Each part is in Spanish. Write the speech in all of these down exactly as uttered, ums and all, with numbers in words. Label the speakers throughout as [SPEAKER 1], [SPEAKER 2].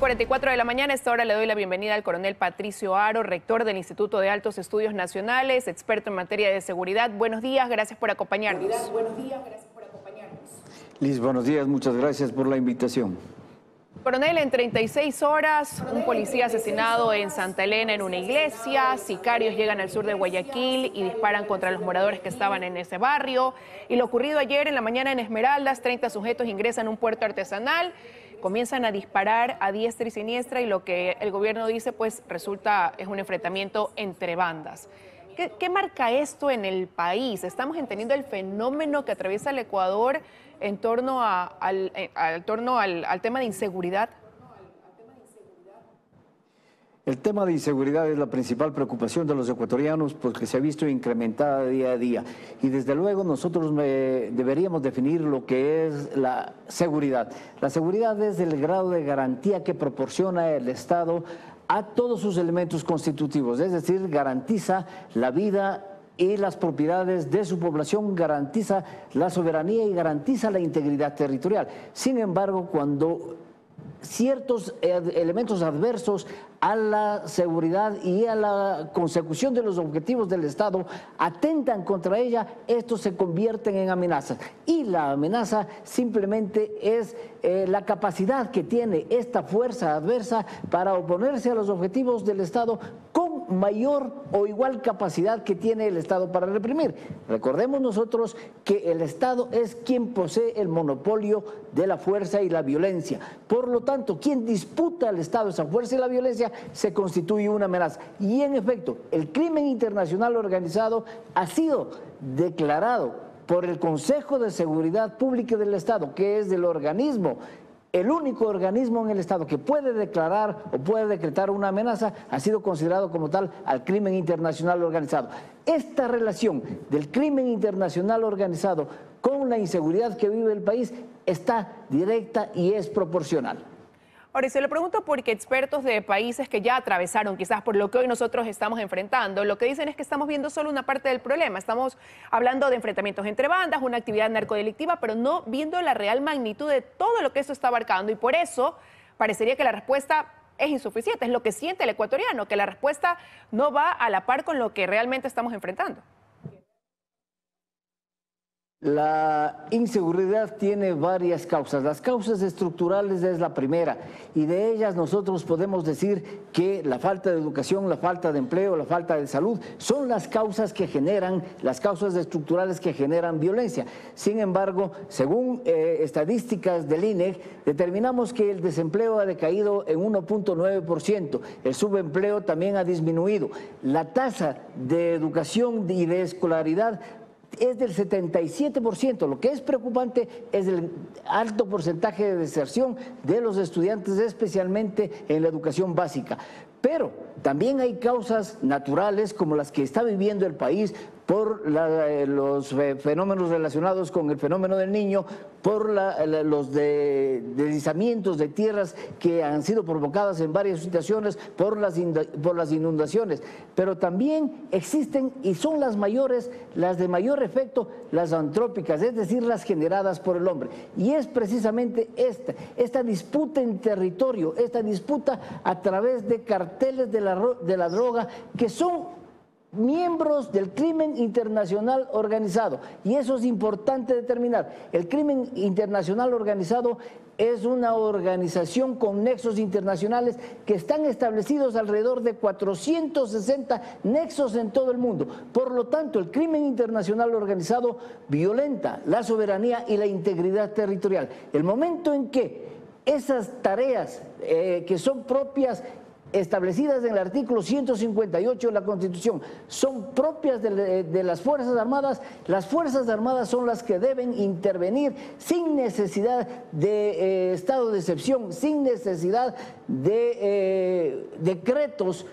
[SPEAKER 1] cuarenta y cuatro de la mañana. A esta hora le doy la bienvenida al coronel Patricio Haro, rector del Instituto de Altos Estudios Nacionales, experto en materia de seguridad. Buenos días, gracias por acompañarnos.
[SPEAKER 2] Buenos días, gracias por acompañarnos. Liz, buenos días, muchas gracias por la invitación.
[SPEAKER 1] Coronel, en treinta y seis horas, un policía asesinado en Santa Elena en una iglesia, sicarios llegan al sur de Guayaquil y disparan contra los moradores que estaban en ese barrio. Y lo ocurrido ayer en la mañana en Esmeraldas, treinta sujetos ingresan a un puerto artesanal, comienzan a disparar a diestra y siniestra y lo que el gobierno dice pues resulta es un enfrentamiento entre bandas. ¿Qué, qué marca esto en el país? ¿Estamos entendiendo el fenómeno que atraviesa el Ecuador en torno, a, al, al, torno al, al tema de inseguridad?
[SPEAKER 2] El tema de inseguridad es la principal preocupación de los ecuatorianos porque se ha visto incrementada día a día. Y desde luego nosotros me, deberíamos definir lo que es la seguridad. La seguridad es el grado de garantía que proporciona el Estado a todos sus elementos constitutivos, es decir, garantiza la vida y las propiedades de su población, garantiza la soberanía y garantiza la integridad territorial. Sin embargo, cuando ciertos elementos adversos a la seguridad y a la consecución de los objetivos del Estado atentan contra ella, estos se convierten en amenazas. Y la amenaza simplemente es eh, la capacidad que tiene esta fuerza adversa para oponerse a los objetivos del Estado con mayor o igual capacidad que tiene el Estado para reprimir. Recordemos nosotros que el Estado es quien posee el monopolio de la fuerza y la violencia. Por lo tanto, quien disputa al Estado esa fuerza y la violencia se constituye una amenaza. Y en efecto, el crimen internacional organizado ha sido declarado por el Consejo de Seguridad Pública del Estado, que es del organismo, el único organismo en el Estado que puede declarar o puede decretar una amenaza, ha sido considerado como tal al crimen internacional organizado. Esta relación del crimen internacional organizado con la inseguridad que vive el país está directa y es proporcional.
[SPEAKER 1] Ahora, y se lo pregunto porque expertos de países que ya atravesaron quizás por lo que hoy nosotros estamos enfrentando, lo que dicen es que estamos viendo solo una parte del problema. Estamos hablando de enfrentamientos entre bandas, una actividad narcodelictiva, pero no viendo la real magnitud de todo lo que esto está abarcando. Y por eso parecería que la respuesta es insuficiente, es lo que siente el ecuatoriano, que la respuesta no va a la par con lo que realmente estamos enfrentando.
[SPEAKER 2] La inseguridad tiene varias causas. Las causas estructurales es la primera y de ellas nosotros podemos decir que la falta de educación, la falta de empleo, la falta de salud son las causas que generan, las causas estructurales que generan violencia. Sin embargo, según eh, estadísticas del I N E C, determinamos que el desempleo ha decaído en uno punto nueve por ciento, el subempleo también ha disminuido, la tasa de educación y de escolaridad es del setenta y siete por ciento. Lo que es preocupante es el alto porcentaje de deserción de los estudiantes, especialmente en la educación básica. Pero también hay causas naturales como las que está viviendo el país por la, los fenómenos relacionados con el fenómeno del Niño, por la, los de, deslizamientos de tierras que han sido provocadas en varias situaciones, por las, por las inundaciones. Pero también existen, y son las mayores, las de mayor efecto, las antrópicas, es decir, las generadas por el hombre. Y es precisamente esta, esta disputa en territorio, esta disputa a través de carteles de la, de la droga que son miembros del crimen internacional organizado. Y eso es importante determinar. El crimen internacional organizado es una organización con nexos internacionales que están establecidos alrededor de cuatrocientos sesenta nexos en todo el mundo. Por lo tanto, el crimen internacional organizado violenta la soberanía y la integridad territorial. El momento en que esas tareas eh, que son propias establecidas en el artículo ciento cincuenta y ocho de la Constitución, son propias de, de las Fuerzas Armadas, las Fuerzas Armadas son las que deben intervenir sin necesidad de eh, estado de excepción, sin necesidad de eh, decretos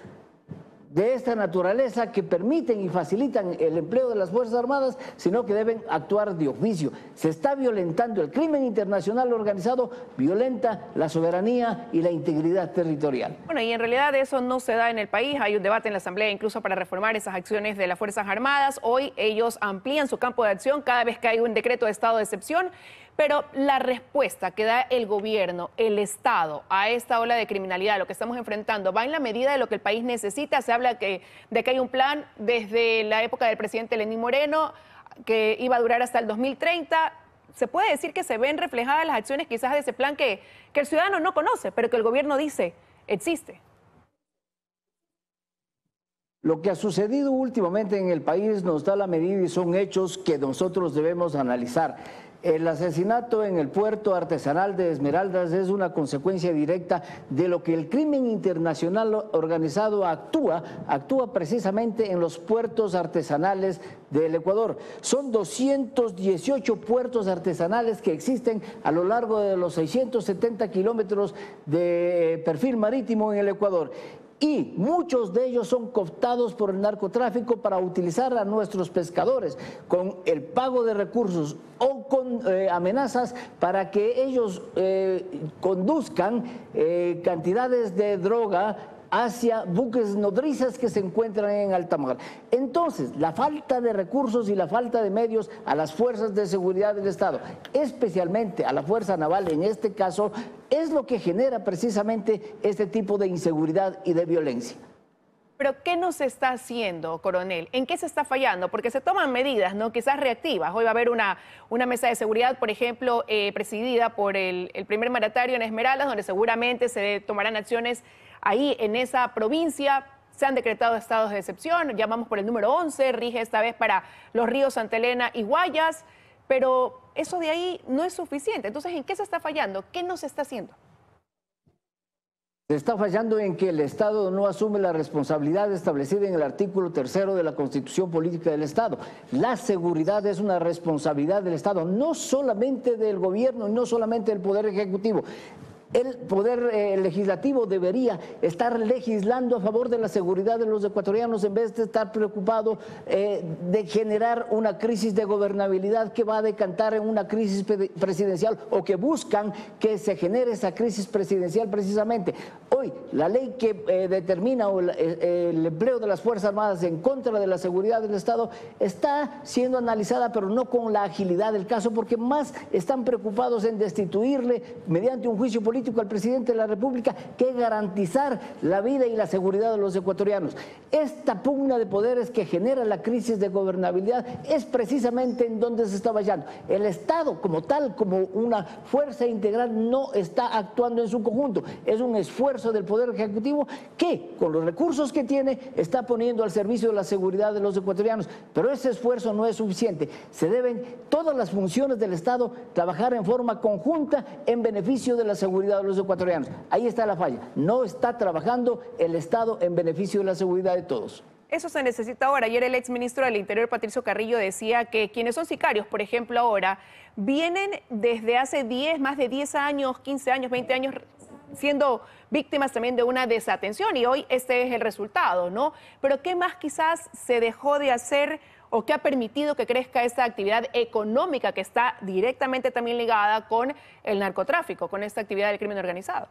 [SPEAKER 2] de esta naturaleza que permiten y facilitan el empleo de las Fuerzas Armadas, sino que deben actuar de oficio. Se está violentando el crimen internacional organizado, violenta la soberanía y la integridad territorial.
[SPEAKER 1] Bueno, y en realidad eso no se da en el país. Hay un debate en la Asamblea incluso para reformar esas acciones de las Fuerzas Armadas. Hoy ellos amplían su campo de acción cada vez que hay un decreto de estado de excepción, Pero la respuesta que da el gobierno, el Estado, a esta ola de criminalidad, lo que estamos enfrentando, va en la medida de lo que el país necesita. Se habla que, de que hay un plan desde la época del presidente Lenín Moreno que iba a durar hasta el dos mil treinta. Se puede decir que se ven reflejadas las acciones quizás de ese plan que, que el ciudadano no conoce, pero que el gobierno dice existe.
[SPEAKER 2] Lo que ha sucedido últimamente en el país nos da la medida y son hechos que nosotros debemos analizar. El asesinato en el puerto artesanal de Esmeraldas es una consecuencia directa de lo que el crimen internacional organizado actúa, actúa precisamente en los puertos artesanales del Ecuador. Son doscientos dieciocho puertos artesanales que existen a lo largo de los seiscientos setenta kilómetros de perfil marítimo en el Ecuador. Y muchos de ellos son cooptados por el narcotráfico para utilizar a nuestros pescadores con el pago de recursos o con eh, amenazas para que ellos eh, conduzcan eh, cantidades de droga hacia buques nodrizas que se encuentran en alta mar. Entonces, la falta de recursos y la falta de medios a las fuerzas de seguridad del Estado, especialmente a la Fuerza Naval en este caso, es lo que genera precisamente este tipo de inseguridad y de violencia.
[SPEAKER 1] Pero ¿qué no se está haciendo, coronel? ¿En qué se está fallando? Porque se toman medidas, ¿no? Quizás reactivas. Hoy va a haber una, una mesa de seguridad, por ejemplo, eh, presidida por el, el primer mandatario en Esmeraldas, donde seguramente se tomarán acciones ahí en esa provincia. Se han decretado estados de excepción, ya vamos por el número once, rige esta vez para los ríos Santa Elena y Guayas, pero eso de ahí no es suficiente. Entonces, ¿en qué se está fallando? ¿Qué no se está haciendo?
[SPEAKER 2] Se está fallando en que el Estado no asume la responsabilidad establecida en el artículo tercero de la Constitución Política del Estado. La seguridad es una responsabilidad del Estado, no solamente del gobierno y no solamente del Poder Ejecutivo. El Poder eh, Legislativo debería estar legislando a favor de la seguridad de los ecuatorianos en vez de estar preocupado eh, de generar una crisis de gobernabilidad que va a decantar en una crisis presidencial o que buscan que se genere esa crisis presidencial precisamente. Hoy, la ley que eh, determina el, el empleo de las Fuerzas Armadas en contra de la seguridad del Estado está siendo analizada, pero no con la agilidad del caso, porque más están preocupados en destituirle mediante un juicio político al presidente de la República que garantizar la vida y la seguridad de los ecuatorianos. Esta pugna de poderes que genera la crisis de gobernabilidad es precisamente en donde se está fallando. El Estado como tal, como una fuerza integral, no está actuando en su conjunto. Es un esfuerzo del Poder Ejecutivo que, con los recursos que tiene, está poniendo al servicio de la seguridad de los ecuatorianos. Pero ese esfuerzo no es suficiente. Se deben todas las funciones del Estado trabajar en forma conjunta en beneficio de la seguridad de los ecuatorianos. Ahí está la falla. No está trabajando el Estado en beneficio de la seguridad de todos.
[SPEAKER 1] Eso se necesita ahora. Ayer el exministro del Interior, Patricio Carrillo, decía que quienes son sicarios, por ejemplo, ahora, vienen desde hace diez, más de diez años, quince años, veinte años, siendo víctimas también de una desatención, y hoy este es el resultado, ¿no? Pero ¿qué más quizás se dejó de hacer o qué ha permitido que crezca esta actividad económica que está directamente también ligada con el narcotráfico, con esta actividad del crimen organizado?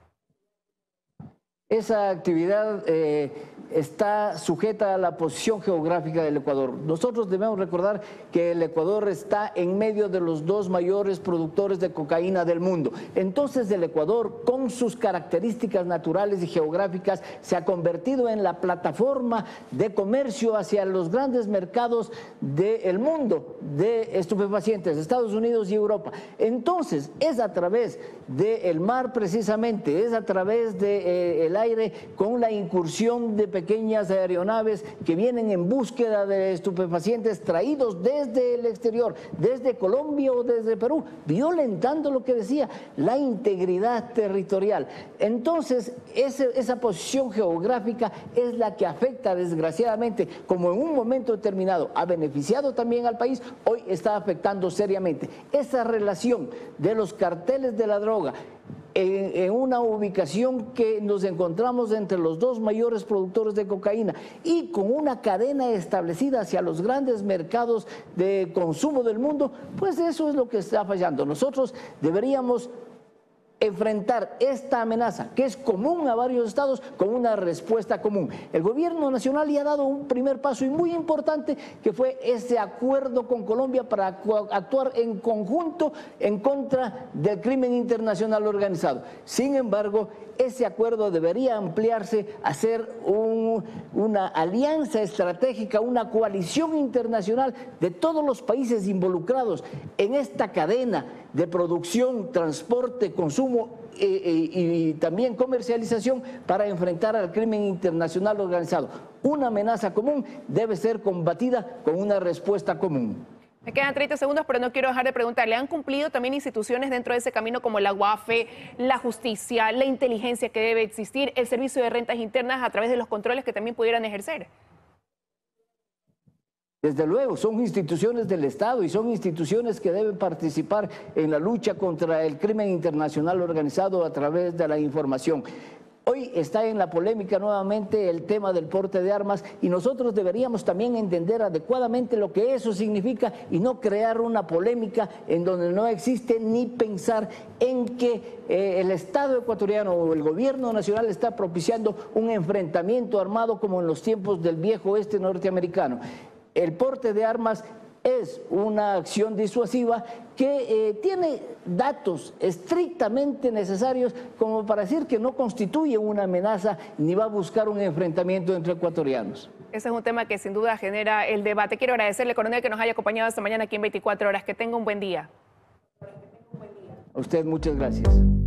[SPEAKER 2] Esa actividad eh, está sujeta a la posición geográfica del Ecuador. Nosotros debemos recordar que el Ecuador está en medio de los dos mayores productores de cocaína del mundo. Entonces el Ecuador, con sus características naturales y geográficas, se ha convertido en la plataforma de comercio hacia los grandes mercados del mundo de estupefacientes, Estados Unidos y Europa. Entonces es a través del mar precisamente, es a través de eh, el aire, con la incursión de pequeñas aeronaves que vienen en búsqueda de estupefacientes traídos desde el exterior, desde Colombia o desde Perú, violentando lo que decía, la integridad territorial. Entonces, ese, esa posición geográfica es la que afecta desgraciadamente, como en un momento determinado ha beneficiado también al país, hoy está afectando seriamente. Esa relación de los carteles de la droga, En, en una ubicación que nos encontramos entre los dos mayores productores de cocaína y con una cadena establecida hacia los grandes mercados de consumo del mundo, pues eso es lo que está fallando. Nosotros deberíamos enfrentar esta amenaza, que es común a varios estados, con una respuesta común. El gobierno nacional ya ha dado un primer paso y muy importante, que fue ese acuerdo con Colombia para actuar en conjunto en contra del crimen internacional organizado. Sin embargo, ese acuerdo debería ampliarse a ser un, una alianza estratégica, una coalición internacional de todos los países involucrados en esta cadena de producción, transporte, consumo eh, eh, y también comercialización para enfrentar al crimen internacional organizado. Una amenaza común debe ser combatida con una respuesta común.
[SPEAKER 1] Me quedan treinta segundos, pero no quiero dejar de preguntarle. ¿Han cumplido también instituciones dentro de ese camino como la U A F E, la justicia, la inteligencia que debe existir, el servicio de rentas internas a través de los controles que también pudieran ejercer?
[SPEAKER 2] Desde luego, son instituciones del Estado y son instituciones que deben participar en la lucha contra el crimen internacional organizado a través de la información. Hoy está en la polémica nuevamente el tema del porte de armas y nosotros deberíamos también entender adecuadamente lo que eso significa y no crear una polémica en donde no existe ni pensar en que eh, el Estado ecuatoriano o el gobierno nacional está propiciando un enfrentamiento armado como en los tiempos del viejo oeste norteamericano. El porte de armas es una acción disuasiva que eh, tiene datos estrictamente necesarios como para decir que no constituye una amenaza ni va a buscar un enfrentamiento entre ecuatorianos.
[SPEAKER 1] Ese es un tema que sin duda genera el debate. Quiero agradecerle, coronel, que nos haya acompañado esta mañana aquí en veinticuatro horas. Que tenga un buen día.
[SPEAKER 2] A usted muchas gracias.